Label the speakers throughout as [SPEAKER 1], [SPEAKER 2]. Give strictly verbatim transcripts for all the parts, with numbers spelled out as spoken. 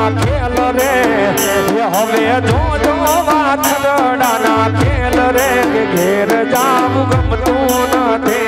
[SPEAKER 1] खेल रे हवे जो जो वाछड़ा खेल रे घेर जाऊ गमतू न थे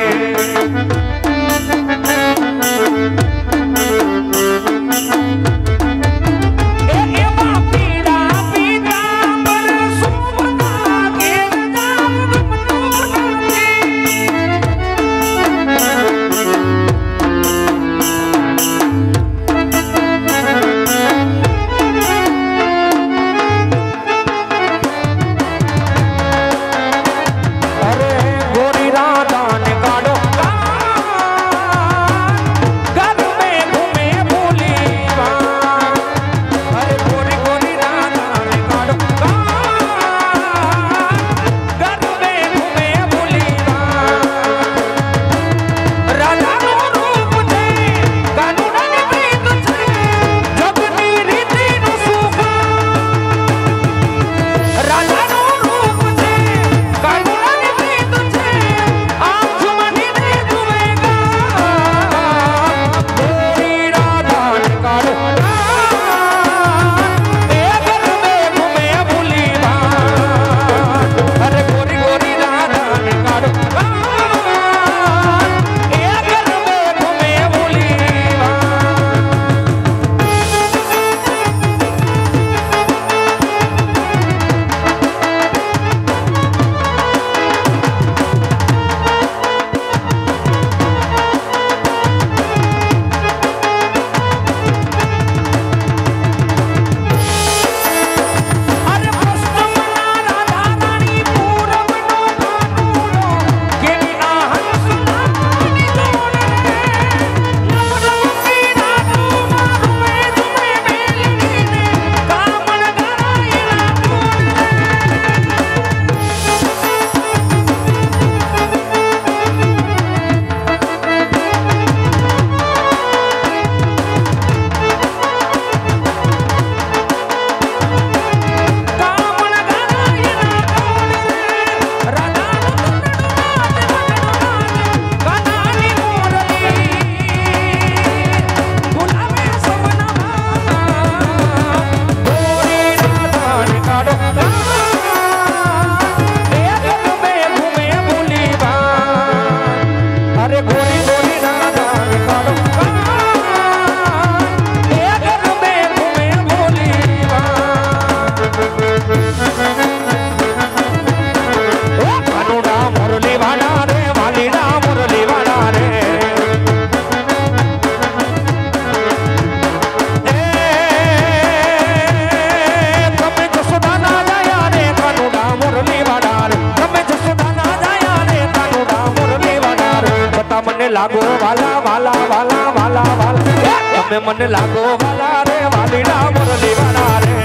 [SPEAKER 1] लागो वाला वाला वाला वाला वाला हमें मन लागो वाला रे वालीड़ा मुरली वाला रे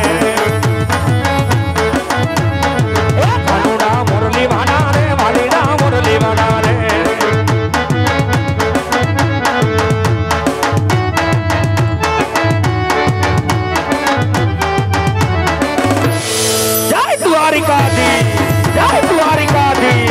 [SPEAKER 1] कानूड़ा मुरली वाला रे वालीड़ा मुरली वाला रे जय द्वारिकाधीश जय द्वारिकाधीश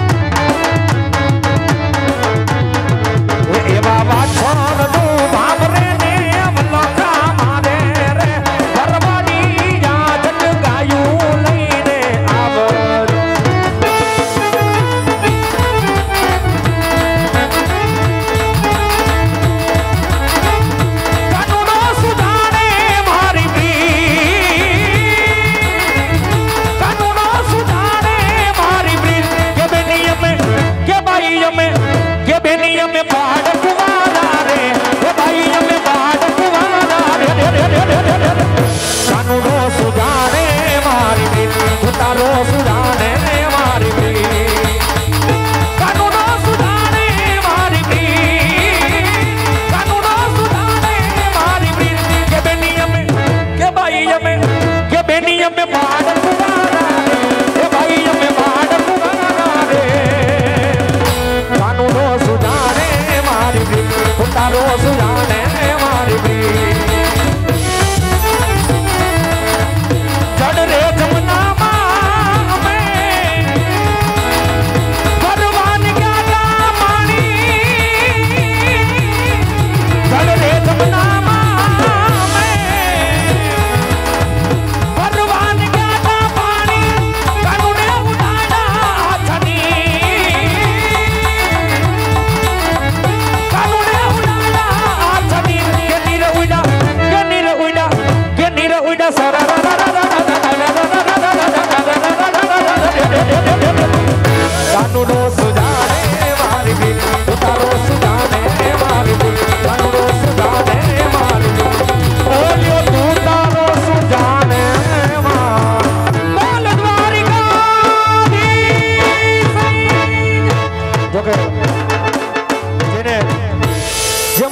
[SPEAKER 1] बाबा छोड़ दो बाबा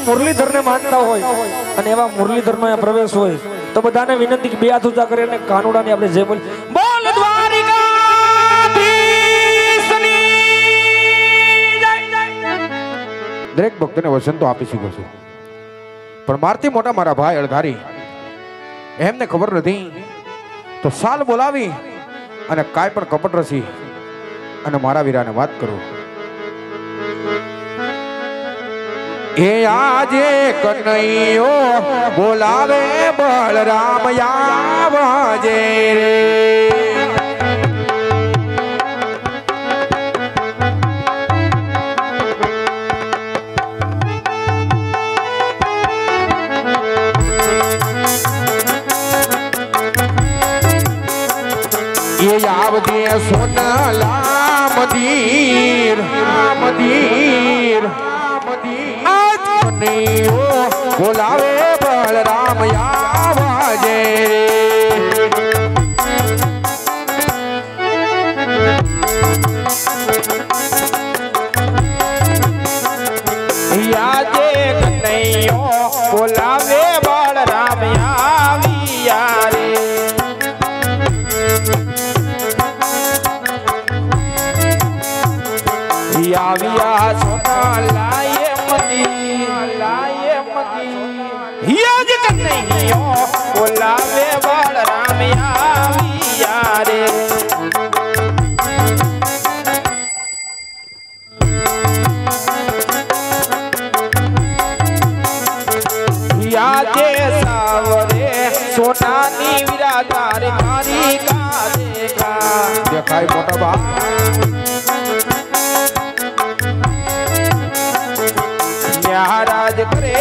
[SPEAKER 1] મુરલીધરને માનતા હોય અને એવા મુરલીધરનો અહીંયા પ્રવેશ હોય તો બધાને વિનંતી કે બે હાથ ઊંચા કરીને કાનુડાની આપણે જય બોલ બોલ દ્વારિકાધીશની જય
[SPEAKER 2] દરેક ભક્તને વચન તો આપી શકો છો પણ મારથી મોટા મારા ભાઈ અળધારી એમને ખબર નથી તો સાલ બોલાવી અને કાંઈ પણ કપટ રસી અને મારા વીરાને વાત કરું એ આજે કનૈયો બોલાવે બળરામ આવજે રે ये आवदे सोनला मदीर मदीर आज कन्हैयो बोलावे बलराम आवजे
[SPEAKER 1] આજે કન્હૈયો બોલાવે બળરામ આવ્યા રે આવ્યા સોના લાયે મદી લાયે મદી યાદ કન્હૈયો બોલાવે બળરામ આવ્યા રે યાદે સાવરે સોનાની વિરાધાર મારી કા દેખા
[SPEAKER 2] દેખાય મોટા બા
[SPEAKER 1] महाराज करे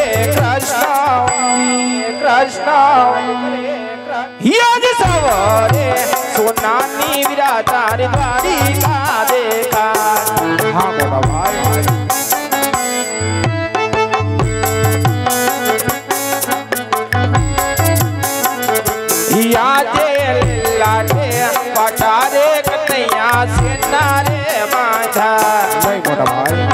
[SPEAKER 1] कृष्ण कृष्ण याद सवारे सोनानी विराधार द्वारिका देखा
[SPEAKER 2] हाँ मोटा भाई
[SPEAKER 1] यादे लाटे पटारे कन्हैया से नारे माथा
[SPEAKER 2] नहीं मोटा भाई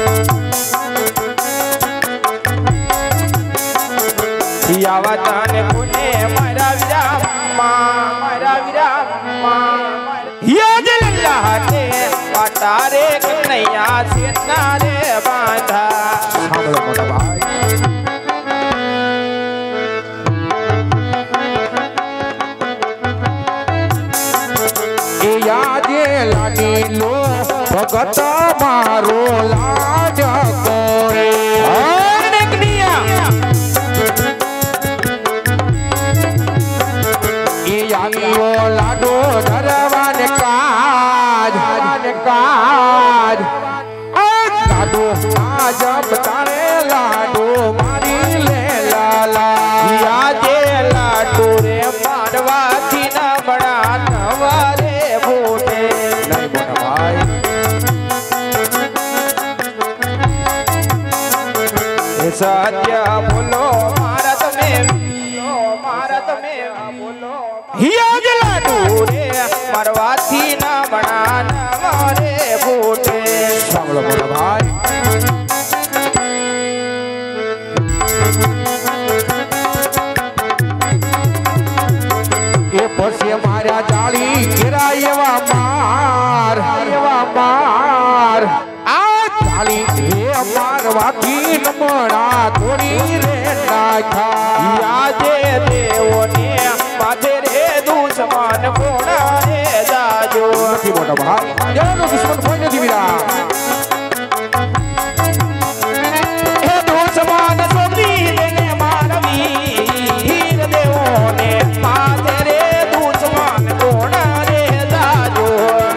[SPEAKER 1] यावताने पुणे मारा विरामा मारा विरामा याद लल्लाहते पटारे कन्हैया से नारे बांधा
[SPEAKER 2] सांभळो मोटा भाई ए यादे लाडी लो भगत मारो लाज कोरे लाडो धरवान काज काज लाडो आज बताने लाडो मारी ले लाला
[SPEAKER 1] यादे लाडो रे मारवा थी ना बड़ा नवारे भोटे
[SPEAKER 2] नहीं मोटा भाई
[SPEAKER 1] सत्य बोलो भारत में भारत में बोलो याद लाडू रे मरवाथी ना बना नवारे भोटे
[SPEAKER 2] सांभळो मोटा भाई ए पछे मार्या जाली घेरा एवा मार एवा मार आ जाली ए मारवाथी नमणा थोड़ी रे नाखा
[SPEAKER 1] यादे देवो ने माथे रे दुश्मन कोणा रे जाजो
[SPEAKER 2] નથી મોટા ભાઈ એનો દુશ્મન કોઈ નથી વીરા
[SPEAKER 1] એ દુશ્મન સોની દેને મારવી હીર દેવો ને માથે રે દુશ્મન કોણા રે જાજો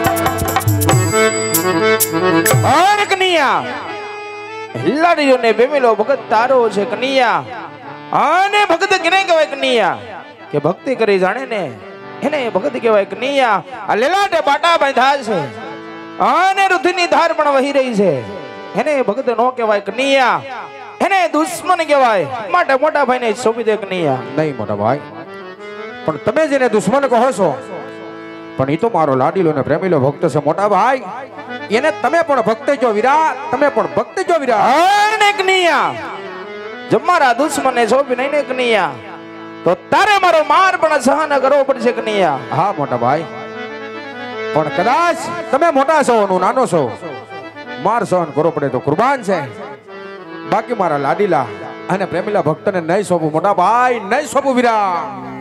[SPEAKER 1] અરે કનિયા લડીયો ને બેમેલો ભગત તારો છે કનિયા અને ભગત કેને કહેવાય કનિયા કે ભક્તિ કરી જાણે ને એને ભગત કહેવાય કનિયા આ લેલાટે બાટા બાંધા છે અને રુધિરની ધાર પણ વહી રહી છે એને ભગત નો કહેવાય કનિયા એને દુશ્મન કહેવાય માટે મોટા ભાઈને સોંપી દે કનિયા
[SPEAKER 2] નહીં મોટા ભાઈ પણ તમે જેને દુશ્મન કહો છો પણ એ તો મારો લાડીલો ને પ્રેમીલો ભક્ત છે મોટા ભાઈ એને તમે પણ ભક્ત જો વીરા તમે પણ ભક્ત જો વીરા
[SPEAKER 1] અને કનિયા જો મારા દુશ્મને સોંપી નહીં ને કનૈયા તો તારે મારો માર પણ સહન કરવો પડશે કનૈયા.
[SPEAKER 2] હા મોટા ભાઈ, પણ કદાચ તમે મોટા છો હું નાનો છો, માર સહન કરવો પડે તો કુરબાન છે. બાકી મારા લાડીલા અને પ્રેમીલા ભક્તને નહીં સોંપું મોટા ભાઈ, નહીં સોંપું વીરા.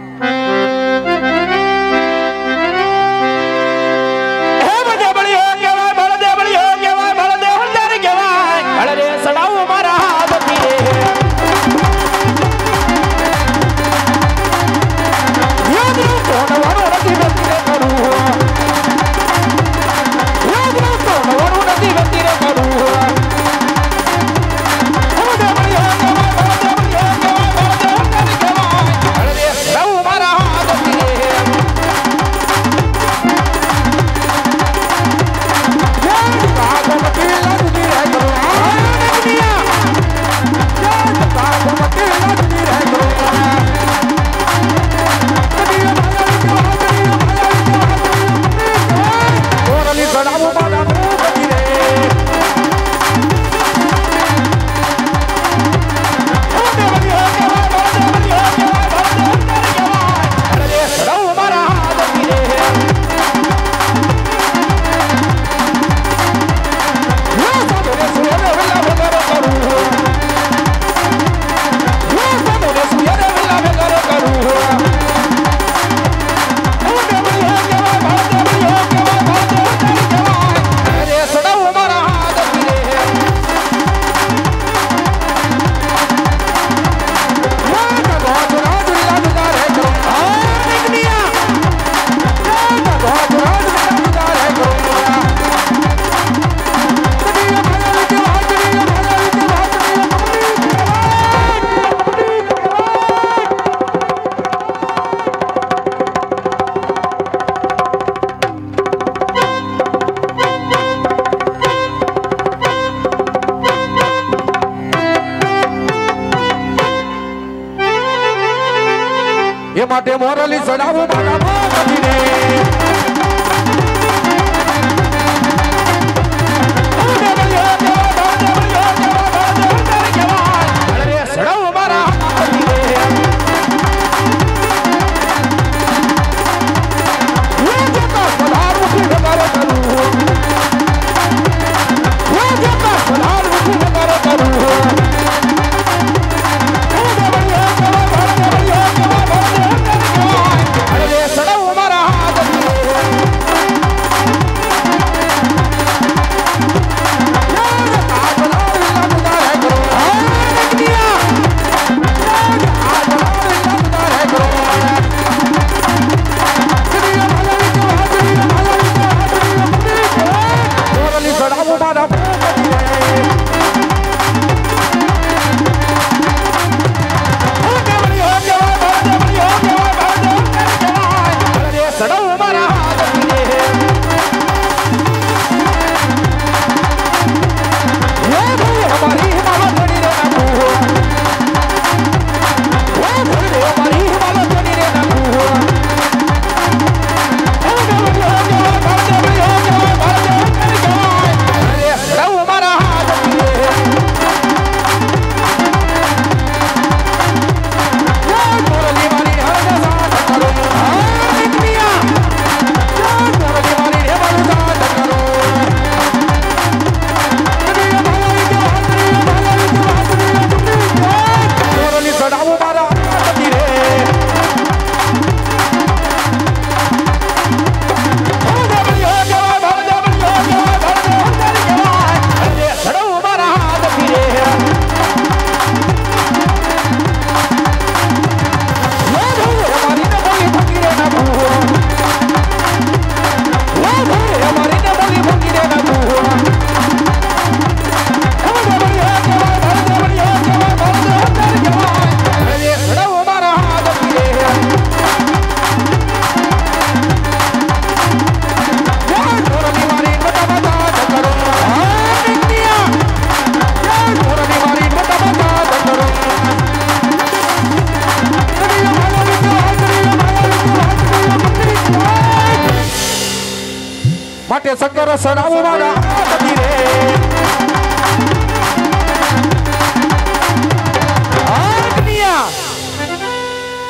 [SPEAKER 2] એ માટે મોરલી ચડાવું મારા ભગતીને. માટે શંકર સડાવું મારા પતિ રે.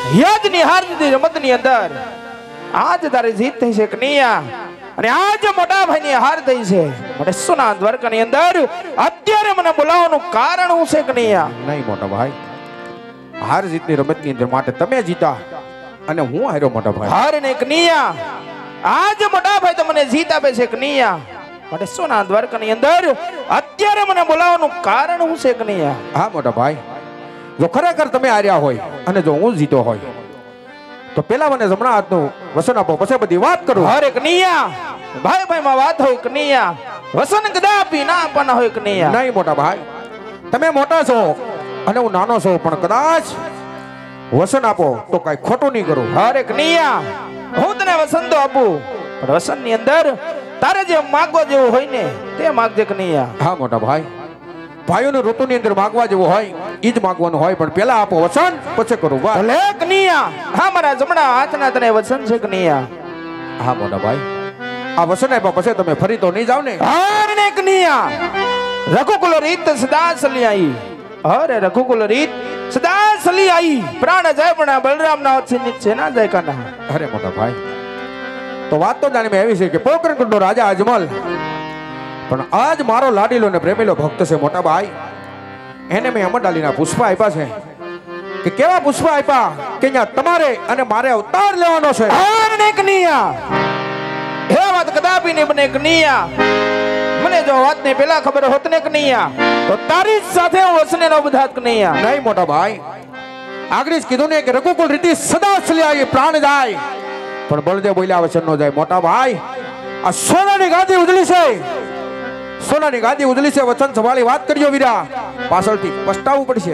[SPEAKER 1] યજની હારની રમતની અંદર આજ તારી જીત થઈ છે કનૈયા, અને આજ મોટા ભાઈની હાર થઈ છે. મને સોના દ્વારકાની અંદર અત્યારે મને બોલાવવાનું કારણ શું છે કનૈયા?
[SPEAKER 2] નહીં મોટા ભાઈ, હાર જીતની રમતની અંદર માટે તમે જીતા અને હું હાર્યો મોટા ભાઈ.
[SPEAKER 1] હાર ને કનૈયા, આજ મોટા ભાઈ તમને જીત આપે છે કનૈયા, માટે સોના દ્વારકાની અંદર અત્યારે મને બોલાવવાનું કારણ શું છે કનૈયા?
[SPEAKER 2] હા મોટા ભાઈ, જો ખરેખર તમે હાર્યા હોય અને જો હું જીતો હોય તો પેલા મને જમણા હાથનું વસન આપો, પછી બધી વાત કરું.
[SPEAKER 1] અરે કનૈયા, ભાઈ ભાઈ માં વાત હોય કનૈયા, વસન કદાપી ના આપવાના હોય કનૈયા.
[SPEAKER 2] નહીં મોટા ભાઈ, તમે મોટા છો અને હું નાનો છું, પણ કદાચ વસન આપો તો કઈ ખોટું નહીં કરું.
[SPEAKER 1] અરે કનૈયા, હું તને વસન તો આપું, પણ વસન ની અંદર તારે જે માગવા જેવું હોય ને તે માગજે કનૈયા.
[SPEAKER 2] હા મોટા ભાઈ, ભાઈઓની ઋતુની અંદર માગવા જેવું હોય ઈ જ માગવાનું હોય, પણ પેલા આપો વસન, પછી કરું વાત.
[SPEAKER 1] ભલે કનૈયા, હા મારા જમણા હાથના તને વસન છે કનૈયા.
[SPEAKER 2] હા મોટા ભાઈ, આ વસન આપ્યા પછી તમે ફરી તો નહીં જાવ ને?
[SPEAKER 1] અરે કનૈયા, રઘુકુલ રીત સદા ચલી આવી. અરે રઘુકુલ રીત સદા ચલી આવી. પ્રાણ જાય પણ બલરામ ના હાથ છે ના જાય કાના.
[SPEAKER 2] અરે મોટા ભાઈ, તો વાત તો જાણી મેં એવી છે કે પોકરણકુંડ નો રાજા અજમલ, પણ આજ મારો લાડીલો ને પ્રેમીલો ભક્ત છે મોટા ભાઈ. એને મેં અમરડાલીના પુષ્પ આપ્યા છે. કે કેવા પુષ્પ આપ્યા કે અહીંયા તમારે અને મારે અવતાર લેવાનો છે.
[SPEAKER 1] અરે કનૈયા, હે વાત કદાપી નહીં બને કનૈયા. મને જો વાત ને પેલા ખબર હોત ને કનૈયા, તો તારી સાથે હું વસને નો બધાત કનૈયા.
[SPEAKER 2] નહીં મોટા ભાઈ, આગળ જ કીધું ને કે રઘુકુલ રીતિ સદા ચલી આવી, પ્રાણ જાય પણ બળદેવ બોલ્યા વચન નો જાય. મોટા ભાઈ, આ સોનાની ગાદી ઉજળી છે, સોનાની ગાદી ઉજળી છે, વચન સંભાળી વાત કરજો વીરા, પાછળથી પસ્તાવવું પડશે.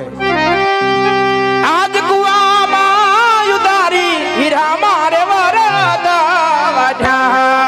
[SPEAKER 1] આજ કુવામાં યુદારી હીરા મારે વરદા વાઢા.